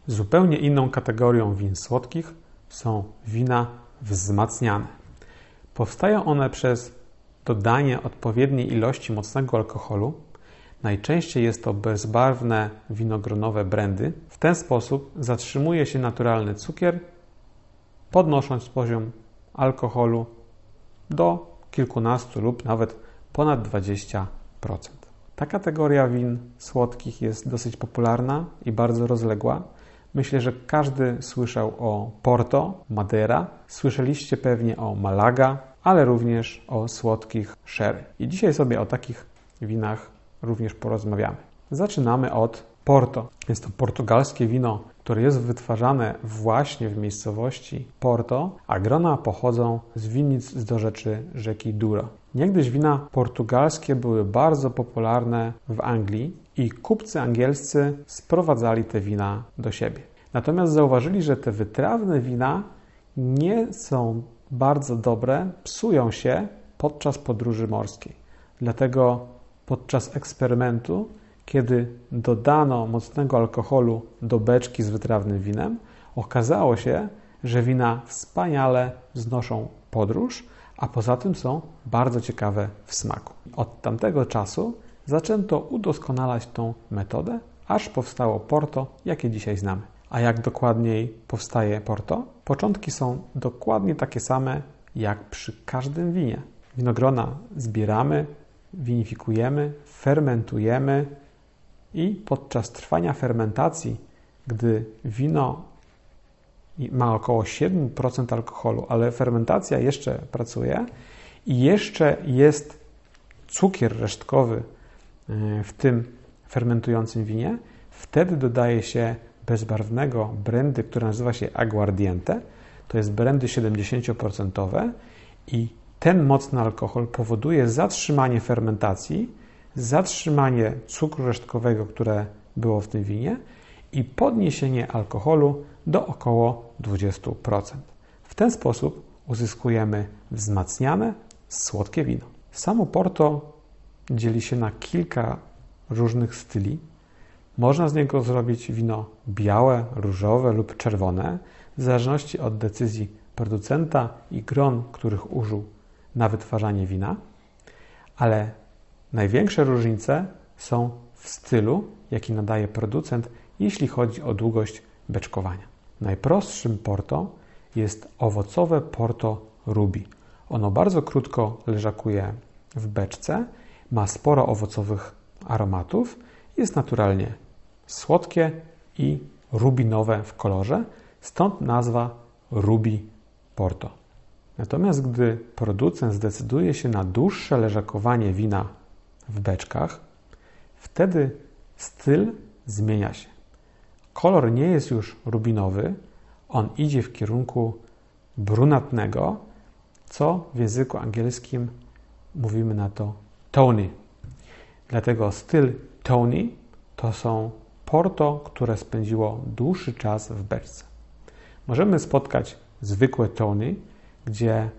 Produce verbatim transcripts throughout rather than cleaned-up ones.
Zupełnie inną kategorią win słodkich są wina wzmacniane. Powstają one przez dodanie odpowiedniej ilości mocnego alkoholu. Najczęściej jest to bezbarwne winogronowe brandy. W ten sposób zatrzymuje się naturalny cukier, podnosząc poziom alkoholu do kilkunastu lub nawet ponad dwudziestu procent. Ta kategoria win słodkich jest dosyć popularna i bardzo rozległa. Myślę, że każdy słyszał o Porto, Madeira, słyszeliście pewnie o Malaga, ale również o słodkich sherry. I dzisiaj sobie o takich winach również porozmawiamy. Zaczynamy od Porto. Jest to portugalskie wino, które jest wytwarzane właśnie w miejscowości Porto, a grona pochodzą z winnic z dorzeczy rzeki Douro. Niegdyś wina portugalskie były bardzo popularne w Anglii i kupcy angielscy sprowadzali te wina do siebie. Natomiast zauważyli, że te wytrawne wina nie są bardzo dobre, psują się podczas podróży morskiej. Dlatego podczas eksperymentu, kiedy dodano mocnego alkoholu do beczki z wytrawnym winem, okazało się, że wina wspaniale znoszą podróż, a poza tym są bardzo ciekawe w smaku. Od tamtego czasu zaczęto udoskonalać tą metodę, aż powstało Porto, jakie dzisiaj znamy. A jak dokładniej powstaje Porto? Początki są dokładnie takie same jak przy każdym winie. Winogrona zbieramy, winifikujemy, fermentujemy i podczas trwania fermentacji, gdy wino ma około siedem procent alkoholu, ale fermentacja jeszcze pracuje i jeszcze jest cukier resztkowy w tym fermentującym winie, wtedy dodaje się bezbarwnego brandy, które nazywa się aguardiente. To jest brandy siedemdziesiąt procent i ten mocny alkohol powoduje zatrzymanie fermentacji, zatrzymanie cukru resztkowego, które było w tym winie i podniesienie alkoholu do około dwudziestu procent. W ten sposób uzyskujemy wzmacniane, słodkie wino. Samo Porto dzieli się na kilka różnych styli. Można z niego zrobić wino białe, różowe lub czerwone, w zależności od decyzji producenta i gron, których użył na wytwarzanie wina, ale największe różnice są w stylu, jaki nadaje producent, jeśli chodzi o długość beczkowania. Najprostszym Porto jest owocowe Porto Ruby. Ono bardzo krótko leżakuje w beczce, ma sporo owocowych aromatów, jest naturalnie słodkie i rubinowe w kolorze, stąd nazwa Ruby Porto. Natomiast gdy producent zdecyduje się na dłuższe leżakowanie wina w beczkach, wtedy styl zmienia się. Kolor nie jest już rubinowy, on idzie w kierunku brunatnego, co w języku angielskim mówimy na to tawny. Dlatego styl tawny to są Porto, które spędziło dłuższy czas w beczce. Możemy spotkać zwykłe tawny, gdzie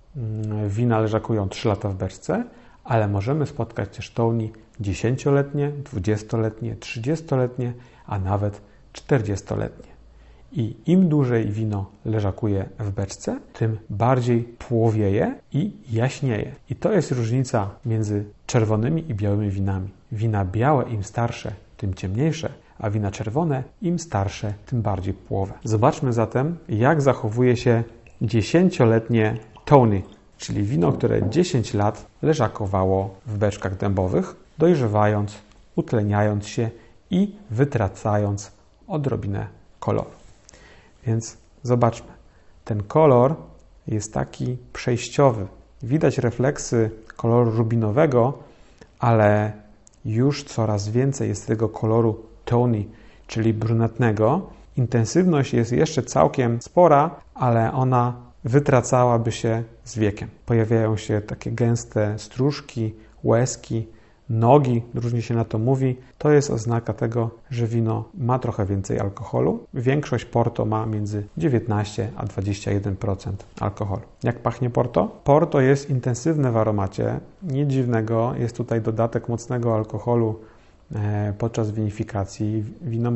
wina leżakują trzy lata w beczce, ale możemy spotkać też tawny dziesięcioletnie, dwudziestoletnie, trzydziestoletnie, a nawet czterdziestoletnie. I im dłużej wino leżakuje w beczce, tym bardziej płowieje i jaśnieje. I to jest różnica między czerwonymi i białymi winami. Wina białe im starsze, tym ciemniejsze, a wina czerwone im starsze, tym bardziej płowe. Zobaczmy zatem, jak zachowuje się dziesięcioletnie tawny, czyli wino, które dziesięć lat leżakowało w beczkach dębowych, dojrzewając, utleniając się i wytracając odrobinę koloru. Więc zobaczmy, ten kolor jest taki przejściowy. Widać refleksy koloru rubinowego, ale już coraz więcej jest tego koloru tawny, czyli brunatnego. Intensywność jest jeszcze całkiem spora, ale ona wytracałaby się z wiekiem. Pojawiają się takie gęste stróżki, łezki, nogi, różnie się na to mówi. To jest oznaka tego, że wino ma trochę więcej alkoholu. Większość Porto ma między dziewiętnaście a dwadzieścia jeden procent alkoholu. Jak pachnie Porto? Porto jest intensywne w aromacie. Nic dziwnego, jest tutaj dodatek mocnego alkoholu podczas winifikacji. Wino ma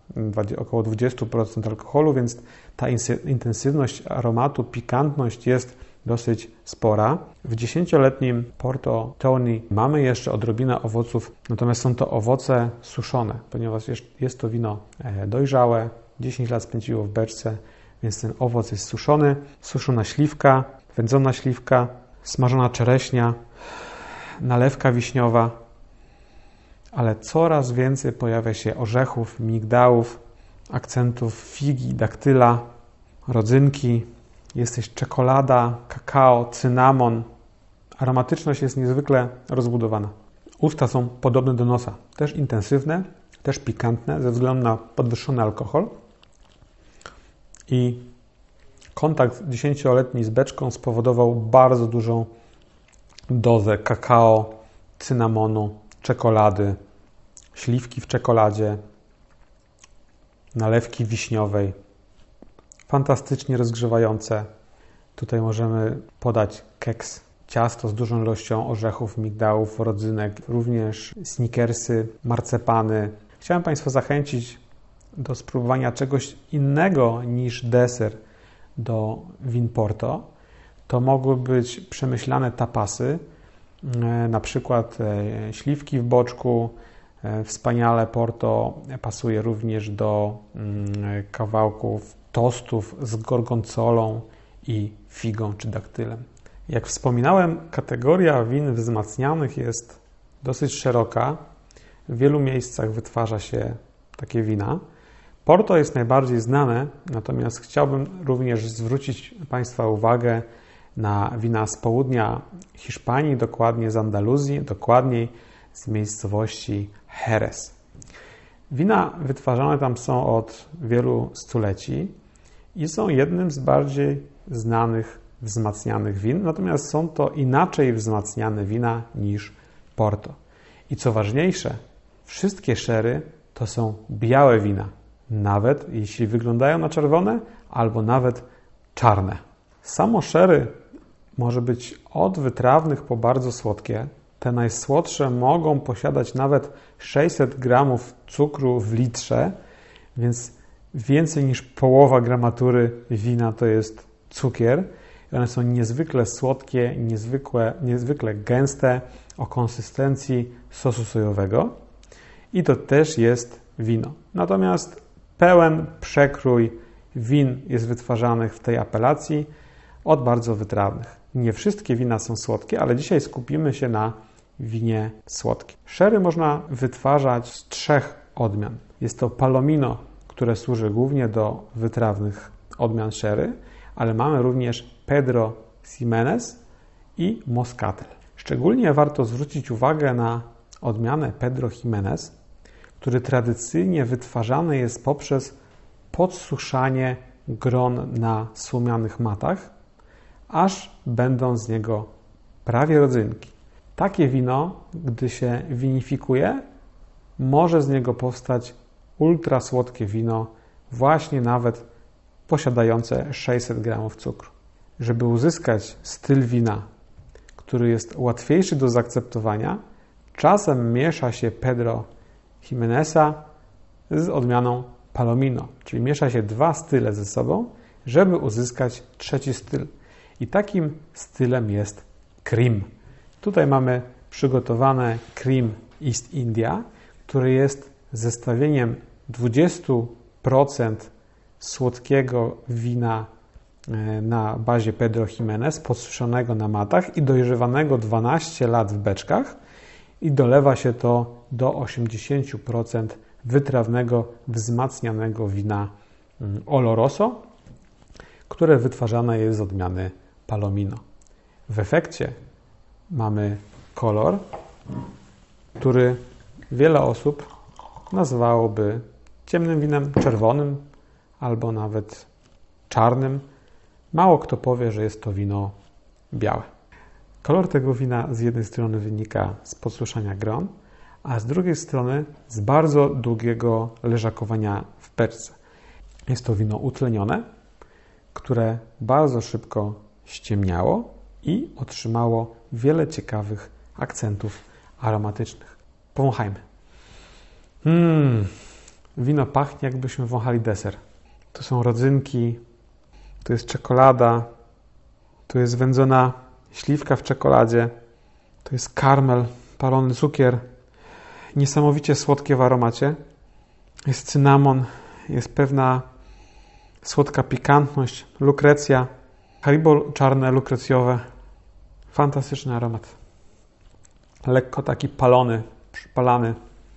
około dwadzieścia procent alkoholu, więc ta intensywność aromatu, pikantność jest dosyć spora. W dziesięcioletnim Porto Tony mamy jeszcze odrobinę owoców, natomiast są to owoce suszone, ponieważ jest to wino dojrzałe, dziesięć lat spędziło w beczce, więc ten owoc jest suszony. Suszona śliwka, wędzona śliwka, smażona czereśnia, nalewka wiśniowa, ale coraz więcej pojawia się orzechów, migdałów, akcentów figi, daktyla, rodzynki. Jest też czekolada, kakao, cynamon. Aromatyczność jest niezwykle rozbudowana. Usta są podobne do nosa. Też intensywne, też pikantne ze względu na podwyższony alkohol. I kontakt dziesięcioletni z beczką spowodował bardzo dużą dozę kakao, cynamonu, czekolady, śliwki w czekoladzie, nalewki wiśniowej. Fantastycznie rozgrzewające. Tutaj możemy podać keks, ciasto z dużą ilością orzechów, migdałów, rodzynek, również snickersy, marcepany. Chciałem Państwa zachęcić do spróbowania czegoś innego niż deser do win Porto. To mogły być przemyślane tapasy, na przykład śliwki w boczku. Wspaniale Porto pasuje również do kawałków tostów z gorgonzolą i figą czy daktylem. Jak wspominałem, kategoria win wzmacnianych jest dosyć szeroka. W wielu miejscach wytwarza się takie wina. Porto jest najbardziej znane, natomiast chciałbym również zwrócić Państwa uwagę na wina z południa Hiszpanii, dokładnie z Andaluzji, dokładniej z miejscowości Jerez. Wina wytwarzane tam są od wielu stuleci i są jednym z bardziej znanych wzmacnianych win, natomiast są to inaczej wzmacniane wina niż Porto. I co ważniejsze, wszystkie sherry to są białe wina, nawet jeśli wyglądają na czerwone, albo nawet czarne. Samo sherry może być od wytrawnych po bardzo słodkie. Te najsłodsze mogą posiadać nawet sześćset gramów cukru w litrze, więc więcej niż połowa gramatury wina to jest cukier. One są niezwykle słodkie, niezwykle, niezwykle gęste, o konsystencji sosu sojowego i to też jest wino. Natomiast pełen przekrój win jest wytwarzanych w tej apelacji od bardzo wytrawnych. Nie wszystkie wina są słodkie, ale dzisiaj skupimy się na winie słodkim. Sherry można wytwarzać z trzech odmian. Jest to Palomino, które służy głównie do wytrawnych odmian sherry, ale mamy również Pedro Ximénez i Moscatel. Szczególnie warto zwrócić uwagę na odmianę Pedro Ximénez, który tradycyjnie wytwarzany jest poprzez podsuszanie gron na słomianych matach, aż będą z niego prawie rodzynki. Takie wino, gdy się winifikuje, może z niego powstać ultra słodkie wino, właśnie nawet posiadające sześćset gramów cukru. Żeby uzyskać styl wina, który jest łatwiejszy do zaakceptowania, czasem miesza się Pedro Ximéneza z odmianą Palomino, czyli miesza się dwa style ze sobą, żeby uzyskać trzeci styl. I takim stylem jest cream. Tutaj mamy przygotowane cream East India, który jest zestawieniem dwadzieścia procent słodkiego wina na bazie Pedro Ximénez, podsuszonego na matach i dojrzewanego dwanaście lat w beczkach i dolewa się to do osiemdziesiąt procent wytrawnego, wzmacnianego wina Oloroso, które wytwarzane jest z odmiany Palomino. W efekcie mamy kolor, który wiele osób nazywałoby ciemnym winem, czerwonym albo nawet czarnym. Mało kto powie, że jest to wino białe. Kolor tego wina z jednej strony wynika z podsuszania gron, a z drugiej strony z bardzo długiego leżakowania w beczce. Jest to wino utlenione, które bardzo szybko ściemniało i otrzymało wiele ciekawych akcentów aromatycznych. Powąchajmy. Hmm, Wino pachnie, jakbyśmy wąchali deser. Tu są rodzynki, tu jest czekolada, tu jest wędzona śliwka w czekoladzie, tu jest karmel, palony cukier. Niesamowicie słodkie w aromacie. Jest cynamon, jest pewna słodka pikantność, lukrecja, haribo czarne lukrecjowe. Fantastyczny aromat. Lekko taki palony, przypalany.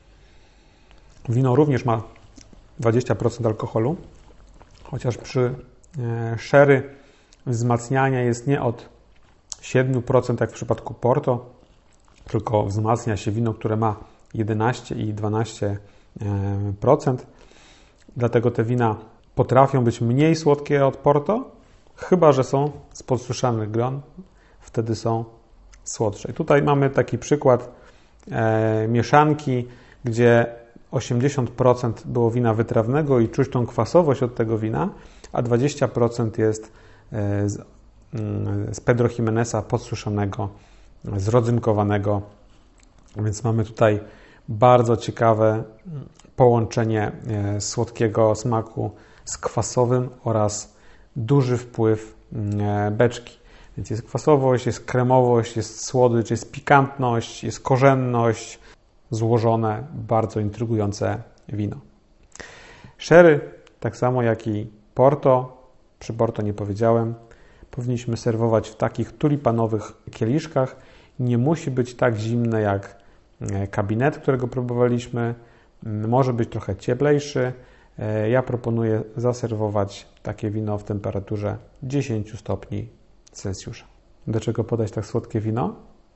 Wino również ma dwadzieścia procent alkoholu, chociaż przy sherry wzmacnianie jest nie od siedem procent jak w przypadku Porto, tylko wzmacnia się wino, które ma jedenaście i dwanaście procent. Dlatego te wina potrafią być mniej słodkie od Porto, chyba że są z podsuszanych gron, wtedy są słodsze. I tutaj mamy taki przykład e, mieszanki, gdzie osiemdziesiąt procent było wina wytrawnego i czuć tą kwasowość od tego wina, a dwadzieścia procent jest e, z, mm, z Pedro Jimeneza podsuszonego, zrodzynkowanego. Więc mamy tutaj bardzo ciekawe połączenie e, słodkiego smaku z kwasowym oraz duży wpływ e, beczki. Więc jest kwasowość, jest kremowość, jest słodycz, jest pikantność, jest korzenność, złożone, bardzo intrygujące wino. Sherry, tak samo jak i Porto, przy Porto nie powiedziałem, powinniśmy serwować w takich tulipanowych kieliszkach. Nie musi być tak zimne jak kabinet, którego próbowaliśmy. Może być trochę cieplejszy. Ja proponuję zaserwować takie wino w temperaturze dziesięć stopni Celsjusza. Do czego podać tak słodkie wino?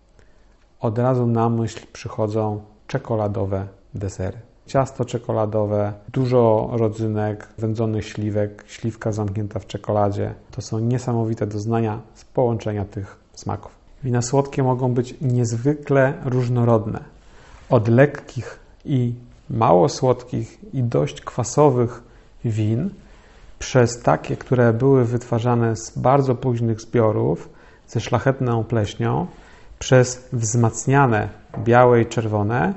Od razu na myśl przychodzą czekoladowe desery. Ciasto czekoladowe, dużo rodzynek, wędzonych śliwek, śliwka zamknięta w czekoladzie. To są niesamowite doznania z połączenia tych smaków. Wina słodkie mogą być niezwykle różnorodne. Od lekkich i mało słodkich i dość kwasowych win, przez takie, które były wytwarzane z bardzo późnych zbiorów, ze szlachetną pleśnią, przez wzmacniane białe i czerwone,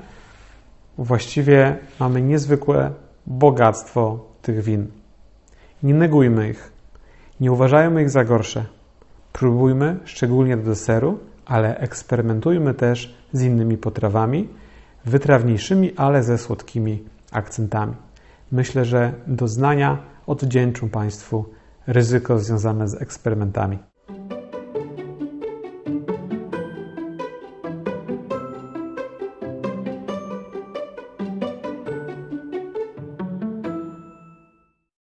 właściwie mamy niezwykłe bogactwo tych win. Nie negujmy ich, nie uważajmy ich za gorsze. Próbujmy, szczególnie do deseru, ale eksperymentujmy też z innymi potrawami, wytrawniejszymi, ale ze słodkimi akcentami. Myślę, że doznania odwdzięczą Państwu ryzyko związane z eksperymentami.